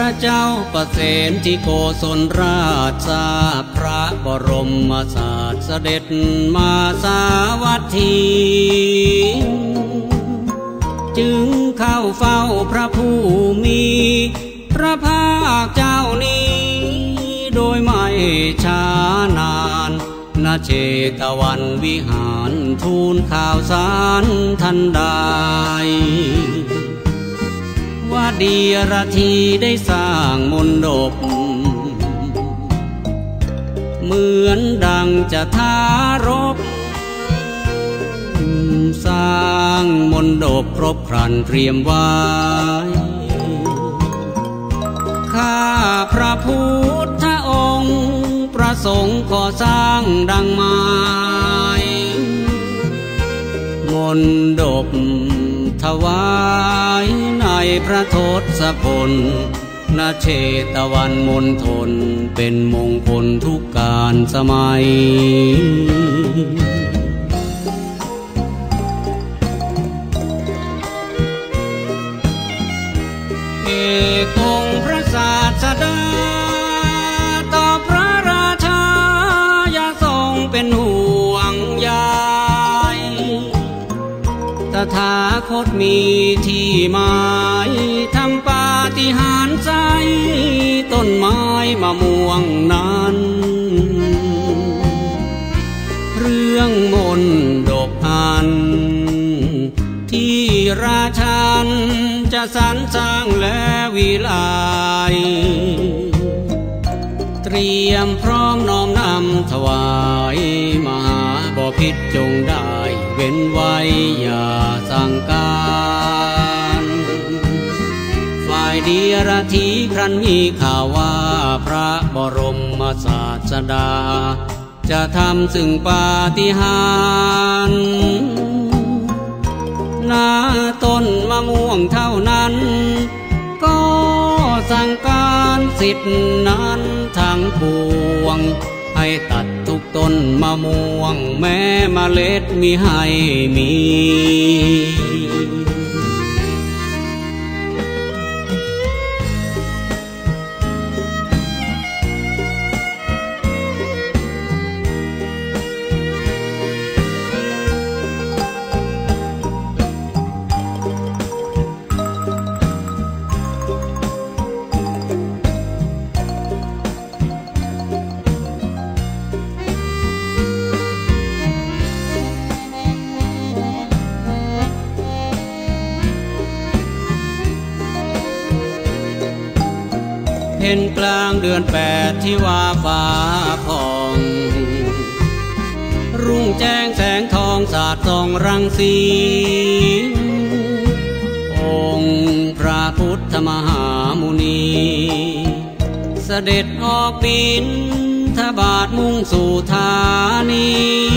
ระเจ้าประเสนที่โกศลราชทราบพระบรมศาสเสด็จมาสาวัตถีจึงเข้าเฝ้าพระผู้มีพระภาคเจ้านี้โดยไม่ช้านานณเชตวันวิหารทูลข่าวสารทันใดว่าเดียรธีได้สร้างมณฑปเหมือนดังจะทารกสร้างมณฑปครบครันเตรียมไว้ข้าพระพุทธองค์ประสงค์ขอสร้างดังหมายมณฑปถวายในพระทศพลณเชตวันมณฑลเป็นมงคลทุกการสมัยเอกองค์พระศาสดาต่อพระราชาอย่าทรงเป็นห่วงใยตถาคตมีที่หมายทำปาฏิหาริย์ใจต้นไม้มะม่วงนั้นเรื่องมนต์ดกหันที่ราชันจะสรรสร้างและวิไลเตรียมพร้อมน้อมนำถวายมหาบพิตรจงได้เว้นไว้อย่าสั่งการฝ่ายเดียรธีครั้นมีข่าวว่าพระบรมศาสดาจะทำซึ่งปาฏิหาริย์หน้าต้นมะม่วงเท่านั้นก็สั่งการสิทธินั้นทั้งปวงให้ตัดทุกต้นมะม่วงแม้เมล็ดมิให้มีเห็นกลางเดือน8ที่ว่าฟ้าผ่องรุ่งแจ้งแสงทองสาดส่องรังสีองค์พระพุทธมหามุนีเสด็จออกบิณฑบาตมุ่งสู่ธานี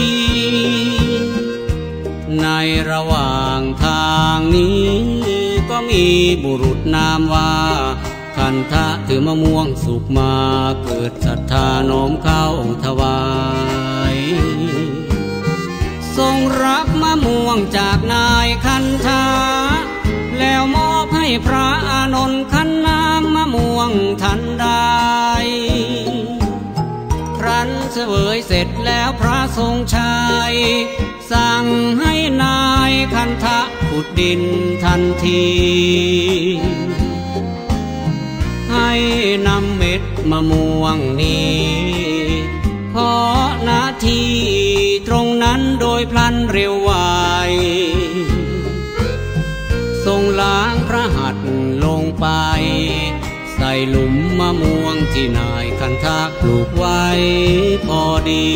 ในระหว่างทางนี้ก็มีบุรุษนามว่าคันทะถือมะม่วงสุกมาเกิดศรัทธาน้อมเข้าถวายทรงรับมะม่วงจากนายคันทะแล้วมอบให้พระอานนท์ขันน้ำมะม่วงทันใดครั้นเสวยเสร็จแล้วพระทรงชัยสั่งให้นายคันทะขุดดินทันทีให้นำเม็ดมะม่วงนี้เพราะนาทีตรงนั้นโดยพลันเร็วไวทรงล้างพระหัตถ์ลงไปใส่หลุมมะม่วงที่นายคันทะปลูกไว้พอดี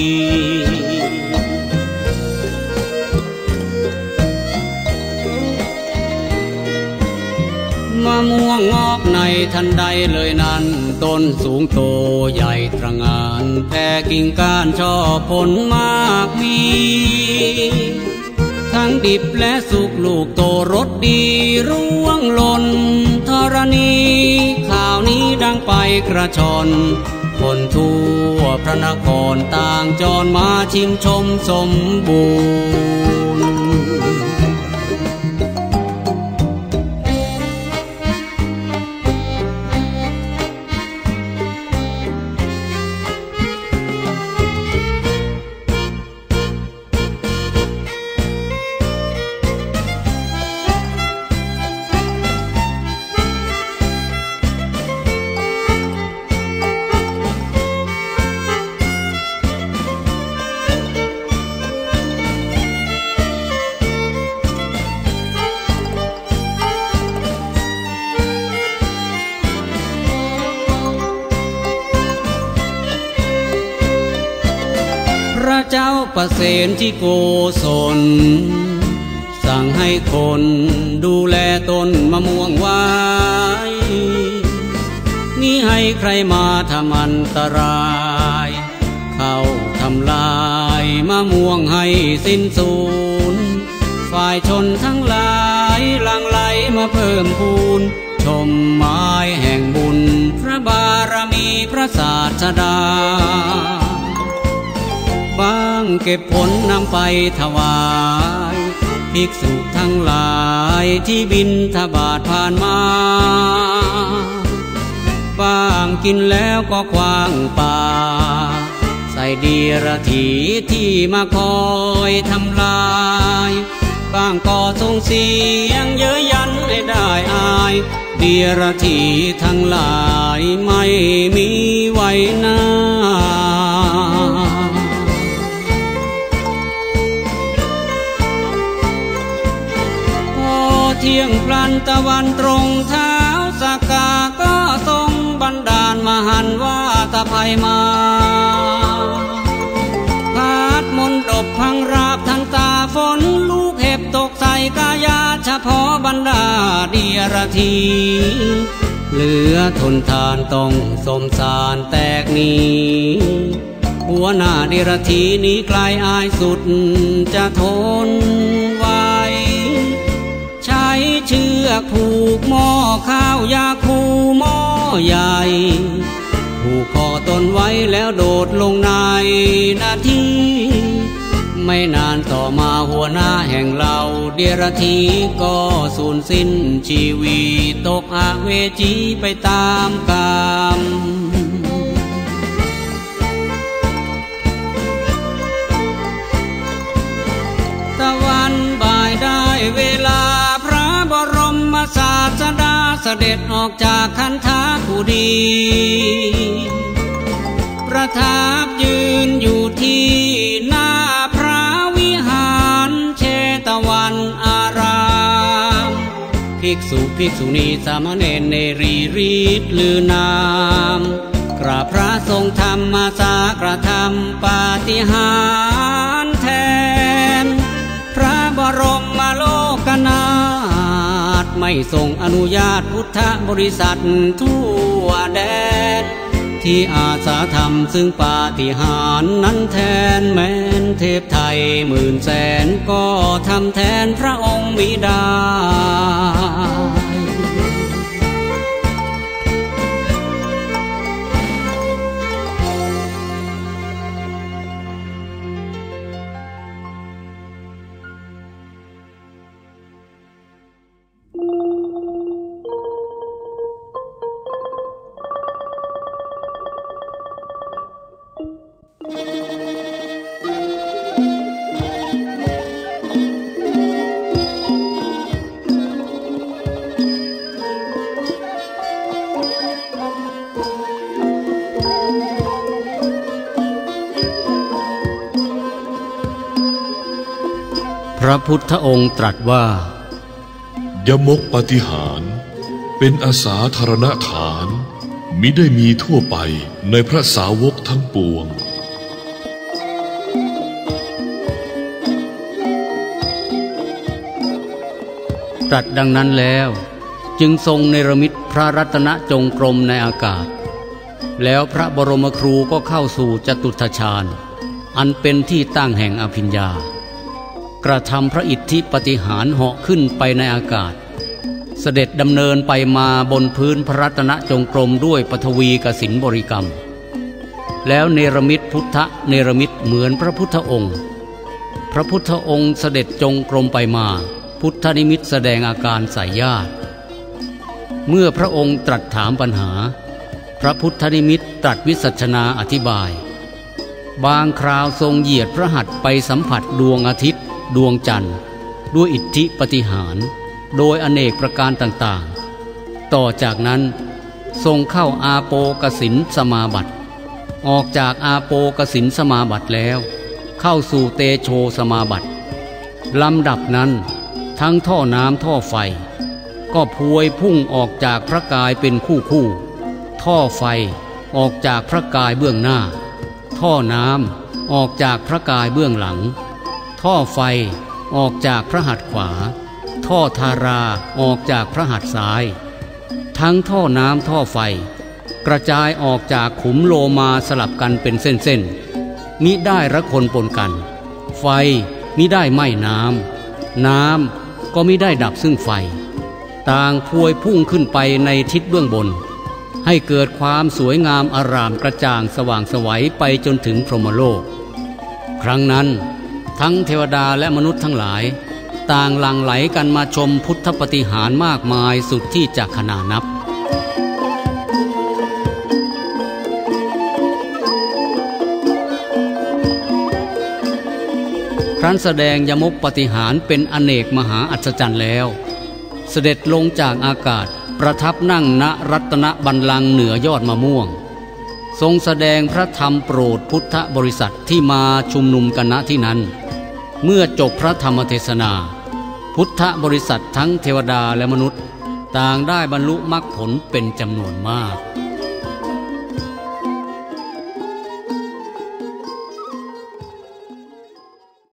มะม่วงงอกในทันใดเลยนั้นต้นสูงโตใหญ่ตระหง่านแผ่กิ่งก้านช่อผลมากมีทั้งดิบและสุกลูกโตรสดีร่วงหล่นธรณีข่าวนี้ดังไปกระชอนคนทั่วพระนครต่างจรมาชิมชมสมบูรณ์ประเสนที่โกศลสั่งให้คนดูแลต้นมะม่วงไว้นี่ให้ใครมาทำอันตรายเข้าทำลายมะม่วงให้สิ้นสูญฝ่ายชนทั้งหลายหลั่งไหลมาเพิ่มพูนชมไม้แห่งบุญพระบารมีพระศาสดาบางเก็บผลนำไปถวายภิกษุทั้งหลายที่บิณฑบาตผ่านมาบางกินแล้วก็ขว้างป่าใส่เดียรถีที่มาคอยทำลายบางก็ส่งเสียงเย้ยยันให้ได้อายเดียรถีทั้งหลายไม่มีไว้หน้าเที่ยงพลันตะวันตรงเท้าสากาก็ทรงบันดาลมหันว่าตะไพมาพาดมนต์ดบพังราบทันตาฝนลูกเห็บตกใส่กายาเฉพาะบรรดาเดียรถีเหลือทนทานต้องสมสารแตกนี้หัวหน้าเดียรถีนี้ไกลอายสุดจะทนไว้ใช้เชือกผูกหม้อข้าวยาคูหม้อใหญ่ผูกคอตนไว้แล้วโดดลงในนาทีไม่นานต่อมาหัวหน้าแห่งเราเดียรถีก็สูญสิ้นชีวิตตกอเวจีไปตามกรรมตะวันบ่ายได้เวลาพระบรมศาสดาเสด็จออกจากคันธากุฎีประทับยืนอยู่ที่หน้าพระวิหารเชตวันอารามภิกษุภิกษุณีสามเณรเนรีรีดลือนามกราบพระทรงธรรมมาสากระทำปาฏิหาริย์แทนพระบรมโลกนาถไม่ทรงอนุญาตพุทธบริษัททั่วแดนที่อาสาทำซึ่งปาฏิหาริย์นั้นแทนแม้นเทพไทยหมื่นแสนก็ทำแทนพระองค์มิได้พระพุทธองค์ตรัสว่ายมกปาฏิหาริย์เป็นอาสาธารณฐานมิได้มีทั่วไปในพระสาวกทั้งปวงตรัสดังนั้นแล้วจึงทรงเนรมิตพระรัตนจงกรมในอากาศแล้วพระบรมครูก็เข้าสู่จตุตถฌานอันเป็นที่ตั้งแห่งอภิญญากระทำพระอิทธิปาฏิหาริย์เหาะขึ้นไปในอากาศเสด็จดำเนินไปมาบนพื้นพระรัตนจงกรมด้วยปฐวีกสิณบริกรรมแล้วเนรมิตพุทธเนรมิตเหมือนพระพุทธองค์พระพุทธองค์เสด็จจงกรมไปมาพุทธนิมิตแสดงอาการสายญาติเมื่อพระองค์ตรัสถามปัญหาพระพุทธนิมิตตรัสวิสัชนาอธิบายบางคราวทรงเหยียดพระหัตถ์ไปสัมผัสดวงอาทิตย์ดวงจันทร์ด้วยอิทธิปาฏิหาริย์โดยอเนกประการต่างๆต่อจากนั้นทรงเข้าอาโปกสิณสมาบัติออกจากอาโปกสิณสมาบัติแล้วเข้าสู่เตโชสมาบัติลำดับนั้นทั้งท่อน้ำท่อไฟก็พวยพุ่งออกจากพระกายเป็นคู่ ท่อไฟออกจากพระกายเบื้องหน้าท่อน้ำออกจากพระกายเบื้องหลังท่อไฟออกจากพระหัตถ์ขวาท่อธาราออกจากพระหัตถ์ซ้ายทั้งท่อน้ำท่อไฟกระจายออกจากขุมโลมาสลับกันเป็นเส้นๆมิได้ระคนปนกันไฟมิได้ไหม้น้ำก็มิได้ดับซึ่งไฟต่างพวยพุ่งขึ้นไปในทิศเบื้องบนให้เกิดความสวยงามอารามกระจ่างสว่างไสวไปจนถึงพรหมโลกครั้งนั้นทั้งเทวดาและมนุษย์ทั้งหลายต่างหลั่งไหลกันมาชมพุทธปาฏิหาริย์มากมายสุดที่จะขนานับครั้นแสดงยมกปาฏิหาริย์เป็นอเนกมหาอัศจรรย์แล้วเสด็จลงจากอากาศประทับนั่งณรัตนบัลลังก์เหนือยอดมะม่วงทรงแสดงพระธรรมโปรดพุทธบริษัทที่มาชุมนุมกันณที่นั้นเมื่อจบพระธรรมเทศนาพุทธบริษัททั้งเทวดาและมนุษย์ต่างได้บรรลุมรรคผลเป็นจำนวนมาก